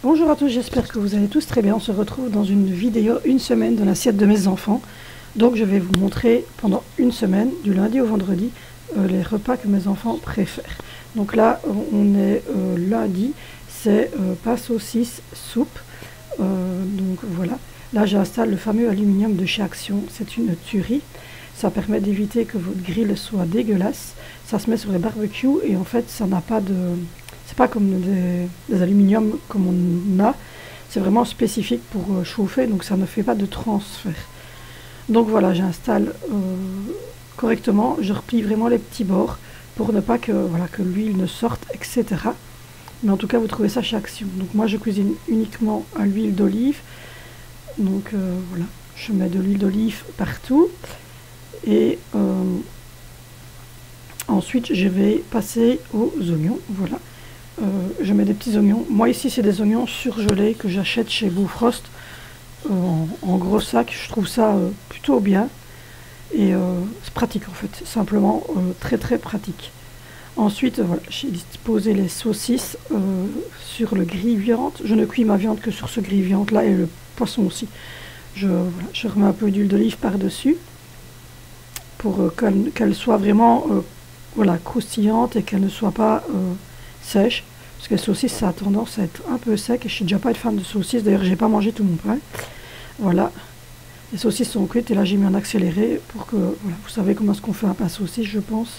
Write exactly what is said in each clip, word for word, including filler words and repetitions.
Bonjour à tous, j'espère que vous allez tous très bien. On se retrouve dans une vidéo une semaine dans l'assiette de mes enfants. Donc je vais vous montrer pendant une semaine, du lundi au vendredi, euh, les repas que mes enfants préfèrent. Donc là, on est euh, lundi, c'est euh, pain saucisse soupe. Euh, donc voilà, là j'installe le fameux aluminium de chez Action, c'est une tuerie. Ça permet d'éviter que votre grill soit dégueulasse. Ça se met sur les barbecues et en fait ça n'a pas de... C'est pas comme des, des aluminiums comme on a, c'est vraiment spécifique pour euh, chauffer, donc ça ne fait pas de transfert. Donc voilà, j'installe euh, correctement, je replie vraiment les petits bords pour ne pas que, voilà, que l'huile ne sorte, et cetera. Mais en tout cas, vous trouvez ça chez Action. Donc moi, je cuisine uniquement à l'huile d'olive. Donc euh, voilà, je mets de l'huile d'olive partout. Et euh, ensuite, je vais passer aux oignons, voilà. Euh, je mets des petits oignons. Moi ici c'est des oignons surgelés que j'achète chez Bofrost euh, en, en gros sac. Je trouve ça euh, plutôt bien et euh, c'est pratique en fait, simplement euh, très très pratique. Ensuite voilà, j'ai disposé les saucisses euh, sur le grille-viande. Je ne cuis ma viande que sur ce grille-viande là et le poisson aussi. Je, voilà, je remets un peu d'huile d'olive par dessus pour euh, qu'elle qu'elle soit vraiment euh, voilà, croustillante et qu'elle ne soit pas euh, sèche, parce que les saucisses ça a tendance à être un peu sec et je suis déjà pas une fan de saucisses, d'ailleurs j'ai pas mangé tout mon pain. Voilà, les saucisses sont cuites et là j'ai mis en accéléré pour que, voilà, vous savez comment est-ce qu'on fait un pain saucisse je pense.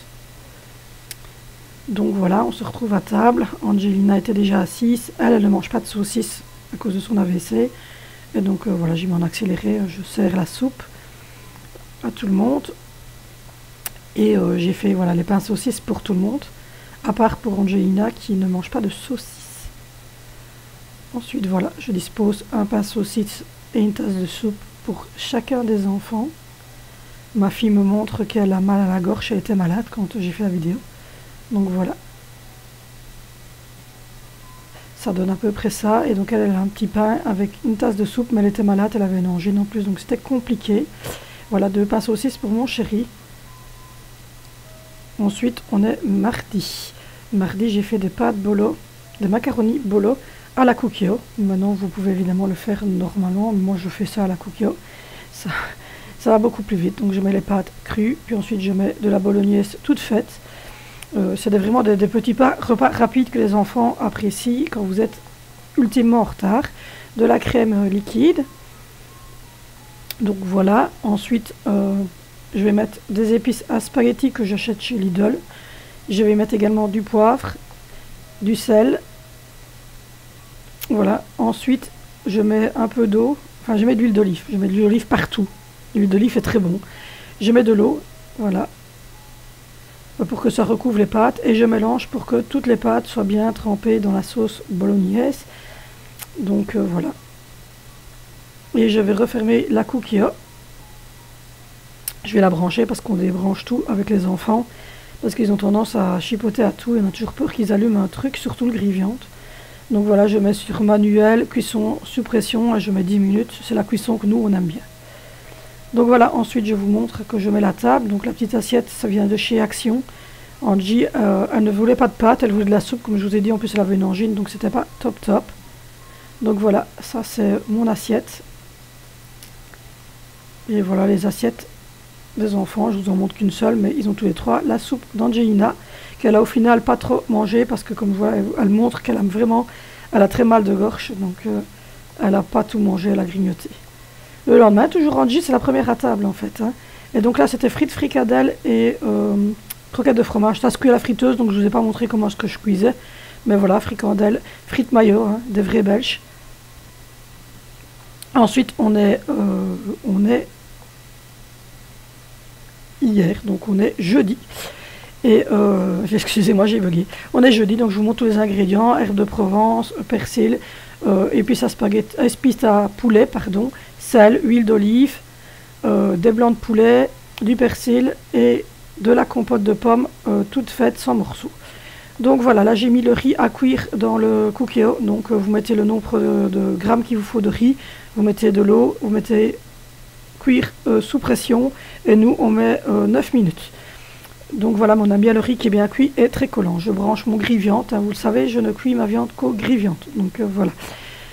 Donc voilà, on se retrouve à table. Angelina était déjà assise, elle, elle ne mange pas de saucisses à cause de son A V C, et donc euh, voilà, j'ai mis en accéléré, je sers la soupe à tout le monde, et euh, j'ai fait voilà les pains saucisses pour tout le monde, à part pour Angelina qui ne mange pas de saucisses. Ensuite voilà, je dispose un pain saucisse et une tasse de soupe pour chacun des enfants. Ma fille me montre qu'elle a mal à la gorge, elle était malade quand j'ai fait la vidéo. Donc voilà. Ça donne à peu près ça, et donc elle, elle a un petit pain avec une tasse de soupe, mais elle était malade, elle avait une angine en plus, donc c'était compliqué. Voilà, deux pains saucisses pour mon chéri. Ensuite, on est mardi. Mardi, j'ai fait des pâtes bolo, des macaronis bolo à la Cookio. Maintenant, vous pouvez évidemment le faire normalement. Moi, je fais ça à la Cookio. Ça, ça va beaucoup plus vite. Donc, je mets les pâtes crues. Puis ensuite, je mets de la bolognaise toute faite. Euh, c'est des, vraiment des, des petits pas, repas rapides que les enfants apprécient quand vous êtes ultimement en retard. De la crème euh, liquide. Donc, voilà. Ensuite... Euh, je vais mettre des épices à spaghetti que j'achète chez Lidl. Je vais mettre également du poivre, du sel. Voilà. Ensuite, je mets un peu d'eau. Enfin, je mets de l'huile d'olive. Je mets de l'huile d'olive partout. L'huile d'olive est très bon. Je mets de l'eau. Voilà. Pour que ça recouvre les pâtes. Et je mélange pour que toutes les pâtes soient bien trempées dans la sauce bolognaise. Donc, euh, voilà. Et je vais refermer la Cookio. Je vais la brancher parce qu'on débranche tout avec les enfants, parce qu'ils ont tendance à chipoter à tout et on a toujours peur qu'ils allument un truc, surtout le grille-viande. Donc voilà, je mets sur manuel, cuisson sous pression, et je mets dix minutes. C'est la cuisson que nous, on aime bien. Donc voilà, ensuite je vous montre que je mets la table. Donc la petite assiette, ça vient de chez Action. Angie, euh, elle ne voulait pas de pâtes, elle voulait de la soupe, comme je vous ai dit. En plus, elle avait une angine, donc c'était pas top top. Donc voilà, ça c'est mon assiette. Et voilà les assiettes des enfants, je vous en montre qu'une seule, mais ils ont tous les trois la soupe d'Angelina, qu'elle a au final pas trop mangé, parce que comme vous voyez, elle, elle montre qu'elle a vraiment, elle a très mal de gorge, donc euh, elle n'a pas tout mangé, elle a grignoté. Le lendemain, toujours Angie, c'est la première à table en fait, hein. Et donc là c'était frites fricadelles et euh, croquettes de fromage. Ça se cuit à la friteuse, donc je ne vous ai pas montré comment est-ce que je cuisais, mais voilà, fricadelles, frites mayo, hein, des vrais belges. Ensuite on est, euh, on est hier, donc on est jeudi, et euh, excusez-moi j'ai bugué, on est jeudi, donc je vous montre tous les ingrédients: herbes de Provence, persil, euh, épices à spaghetti, épices à poulet, pardon, sel, huile d'olive, euh, des blancs de poulet, du persil et de la compote de pommes euh, toute faite sans morceaux. Donc voilà, là j'ai mis le riz à cuire dans le Cookio, donc euh, vous mettez le nombre de, de grammes qu'il vous faut de riz, vous mettez de l'eau, vous mettez cuire euh, sous pression, et nous on met euh, neuf minutes. Donc voilà, on a bien le riz qui est bien cuit et très collant. Je branche mon grille-viande, hein, vous le savez, je ne cuis ma viande qu'au grille-viande. Donc euh, voilà.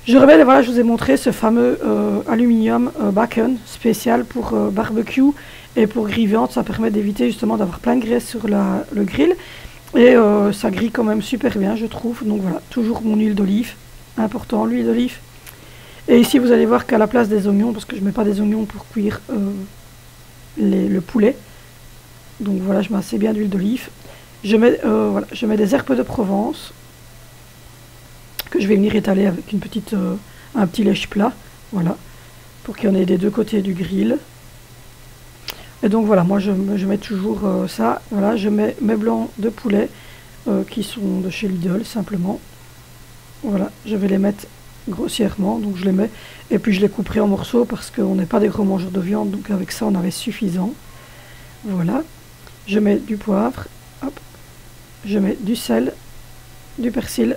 Je révèle, voilà, je vous ai montré ce fameux euh, aluminium euh, bacon spécial pour euh, barbecue et pour grille viande. Ça permet d'éviter justement d'avoir plein de graisse sur la, le grill. Et euh, ça grille quand même super bien, je trouve. Donc voilà, toujours mon huile d'olive. Important, l'huile d'olive. Et ici, vous allez voir qu'à la place des oignons, parce que je ne mets pas des oignons pour cuire euh, les, le poulet. Donc voilà, je mets assez bien d'huile d'olive. Je mets, euh, voilà, je mets des herbes de Provence que je vais venir étaler avec une petite, euh, un petit lèche-plat, voilà, pour qu'il y en ait des deux côtés du grill. Et donc voilà, moi je, je mets toujours euh, ça, voilà, je mets mes blancs de poulet euh, qui sont de chez Lidl simplement. Voilà, je vais les mettre grossièrement, donc je les mets, et puis je les couperai en morceaux parce qu'on n'est pas des gros mangeurs de viande, donc avec ça on avait suffisant. Voilà, je mets du poivre, hop, je mets du sel, du persil,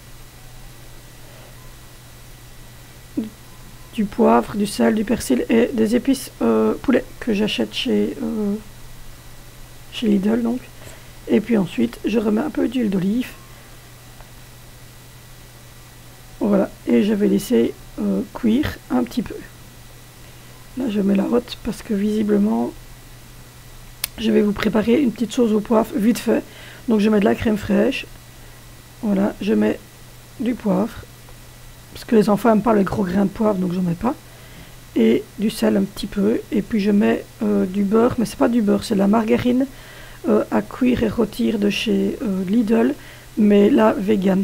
du poivre, du sel, du persil et des épices euh, poulet que j'achète chez, euh, chez Lidl donc. Et puis ensuite je remets un peu d'huile d'olive. Voilà, et je vais laisser euh, cuire un petit peu. Là je mets la hotte parce que visiblement je vais vous préparer une petite sauce au poivre vite fait. Donc je mets de la crème fraîche. Voilà, je mets du poivre. Parce que les enfants n'aiment pas les gros grains de poivre, donc j'en mets pas. Et du sel un petit peu. Et puis je mets euh, du beurre, mais c'est pas du beurre, c'est de la margarine euh, à cuire et rôtir de chez euh, Lidl, mais là vegan.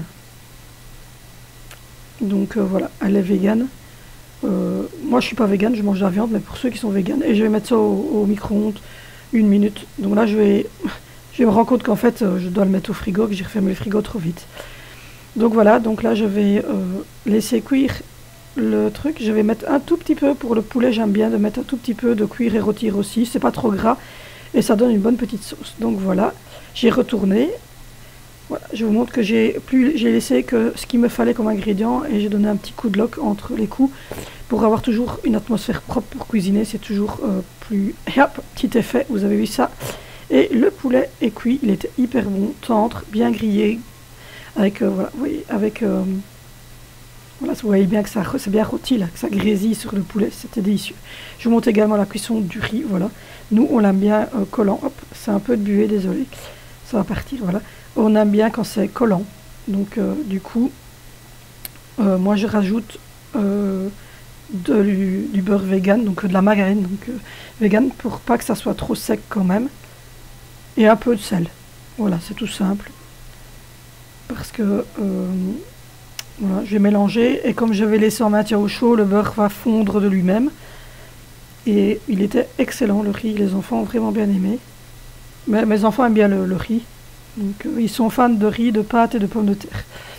Donc euh, voilà, elle est vegan. Euh, moi je suis pas vegan, je mange de la viande, mais pour ceux qui sont vegan, et je vais mettre ça au, au micro-ondes une minute. Donc là je vais, je me rends compte qu'en fait euh, je dois le mettre au frigo, que j'ai refermé le frigo trop vite. Donc voilà, donc là je vais euh, laisser cuire le truc. Je vais mettre un tout petit peu pour le poulet, j'aime bien de mettre un tout petit peu de cuire et rôtir aussi, c'est pas trop gras et ça donne une bonne petite sauce. Donc voilà, j'ai retourné. Voilà, je vous montre que j'ai plus j'ai laissé que ce qu'il me fallait comme ingrédient et j'ai donné un petit coup de lock entre les coups pour avoir toujours une atmosphère propre pour cuisiner, c'est toujours euh, plus... Et hop, petit effet, vous avez vu ça. Et le poulet est cuit, il était hyper bon, tendre, bien grillé. Avec, euh, voilà, vous voyez, avec, euh, voilà, vous voyez bien que ça c'est bien rôti là, que ça grésille sur le poulet, c'était délicieux. Je vous montre également la cuisson du riz, voilà. Nous, on l'aime bien euh, collant, hop, c'est un peu de buée, désolé, ça va partir, voilà. On aime bien quand c'est collant, donc euh, du coup, euh, moi je rajoute euh, de, du, du beurre vegan, donc de la margarine, donc euh, vegan, pour pas que ça soit trop sec quand même, et un peu de sel, voilà, c'est tout simple. Parce que euh, voilà, je vais mélanger et comme je vais laisser en maintien au chaud, le beurre va fondre de lui-même. Et il était excellent le riz, les enfants ont vraiment bien aimé. Mais mes enfants aiment bien le, le riz, donc euh, ils sont fans de riz, de pâtes et de pommes de terre.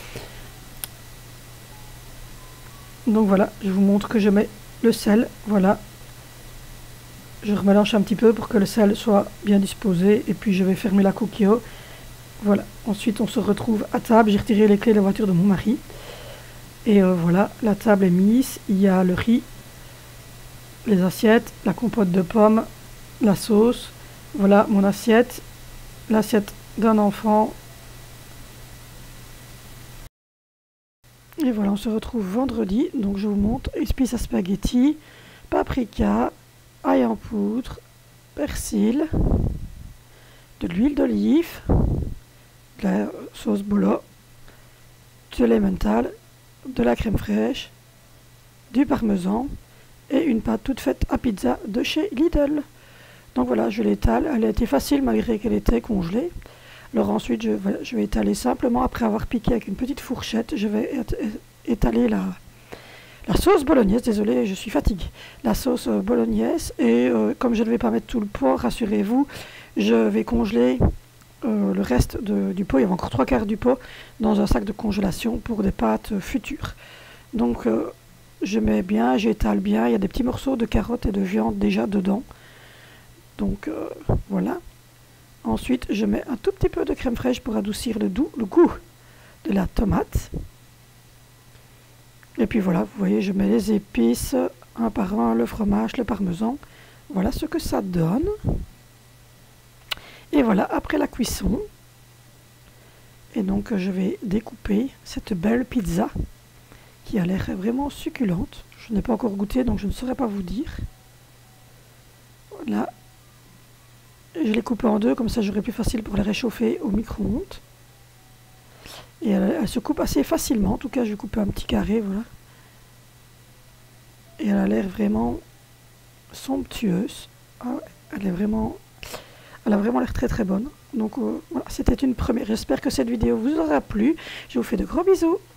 Donc voilà, je vous montre que je mets le sel, voilà. Je remélange un petit peu pour que le sel soit bien disposé et puis je vais fermer la coquille. Voilà, ensuite on se retrouve à table, j'ai retiré les clés de la voiture de mon mari. Et euh, voilà, la table est mise, il y a le riz, les assiettes, la compote de pommes, la sauce. Voilà mon assiette, l'assiette d'un enfant. Et voilà, on se retrouve vendredi, donc je vous montre épices à spaghetti, paprika, ail en poudre, persil, de l'huile d'olive, de la sauce bolo, de l'emmental, de la crème fraîche, du parmesan et une pâte toute faite à pizza de chez Lidl. Donc voilà, je l'étale. Elle a été facile malgré qu'elle était congelée. Alors ensuite, je, voilà, je vais étaler simplement, après avoir piqué avec une petite fourchette, je vais étaler la, la sauce bolognaise. Désolée, je suis fatiguée. La sauce euh, bolognaise. Et euh, comme je ne vais pas mettre tout le pot, rassurez-vous, je vais congeler Euh, le reste de, du pot, il y avait encore trois quarts du pot dans un sac de congélation pour des pâtes euh, futures. Donc euh, je mets bien, j'étale bien, il y a des petits morceaux de carottes et de viande déjà dedans. Donc euh, voilà. Ensuite je mets un tout petit peu de crème fraîche pour adoucir le, doux, le goût de la tomate. Et puis voilà, vous voyez, je mets les épices un par un, le fromage, le parmesan. Voilà ce que ça donne. Et voilà, après la cuisson, et donc je vais découper cette belle pizza qui a l'air vraiment succulente. Je n'ai pas encore goûté, donc je ne saurais pas vous dire. Voilà. Je l'ai coupée en deux, comme ça j'aurai plus facile pour les réchauffer au micro-ondes. Et elle, elle se coupe assez facilement. En tout cas, je vais couper un petit carré, voilà. Et elle a l'air vraiment somptueuse. Ah ouais, elle est vraiment... Elle a vraiment l'air très très bonne. Donc euh, voilà, c'était une première. J'espère que cette vidéo vous aura plu. Je vous fais de gros bisous.